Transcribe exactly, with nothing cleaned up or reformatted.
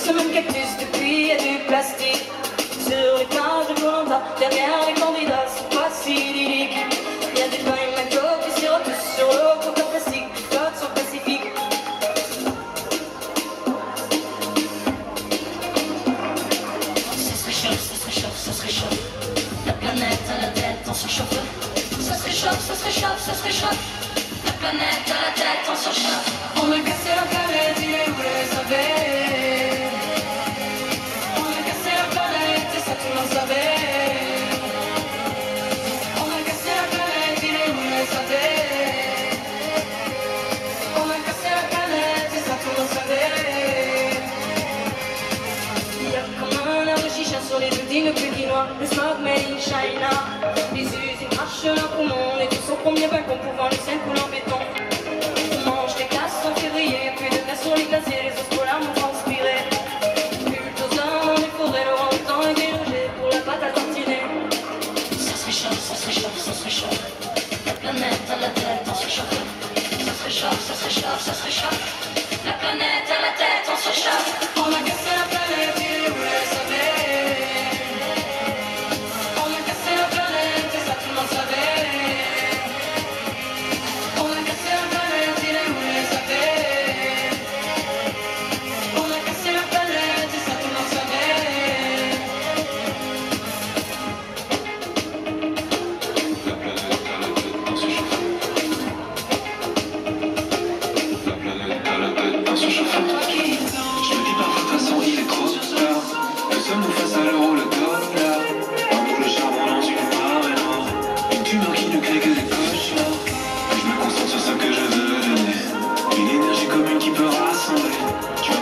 ce même cactus depuis et du plastique. Sur les plages de Koh-Lanta, derrière les candidats, c'est pas si idyllique. Y'a des pains et McDo qui sirotent tous sur l'eau, coca plastique, flotte sur le Pacifique. Ça se réchauffe, ça se réchauffe, ça se réchauffe. La planète à la tête, on surchauffe. Ça se réchauffe, ça se réchauffe, ça se réchauffe. La planète à la tête, on surchauffe. On a cassé la planète, il est où le savez? On a cassé la planète et ça tout le monde savait. On a cassé la planète, il est où le savez? On a cassé la planète et ça tout le monde savait. Il y a comme un air de chicha sur les buildings pékinois. Le smog made in China. Les usines crachent leurs poumons et tous au premier balcon pouvant le ciel coule en béton. On mange des glaces en février, plus de glace sur les glaciers, les os polaires m'ont transpiré. Bulldozer dans les forêts, le orang-outan est délogé pour la pâte à tartiner. Ça se réchauffe, ça se réchauffe, ça se réchauffe. La planète à la tête, on se chauffe. Ça se réchauffe, ça se réchauffe, ça se réchauffe. La planète à la tête, on se chauffe. On a cassé la planète, il est où le savez? On a cassé la planète et ça tout le monde savait. On a cassé la planète, il est où le savez? On a cassé la planète et ça tout le monde savait. La planète à la tête, on se chauffe. La planète à la tête, on se chauffe. Je me dis parfois de toute façon il est trop tard. Que sommes-nous face à l'euro, le dollar? Un bout de charbon dans une marée noire. Une tumeur qui ne crée que des cauchemars. Je me concentre sur ce que je veux donner. Une énergie commune qui peut rassembler. Je